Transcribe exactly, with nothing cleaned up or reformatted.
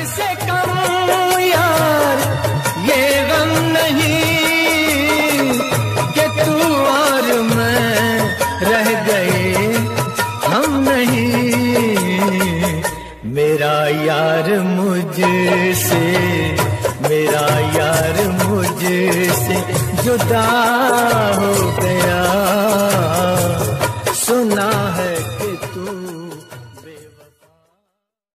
से कम यार ये गम नहीं कि तू और मैं रह गए हम नहीं। मेरा यार मुझसे, मेरा यार मुझसे जुदा हो गया।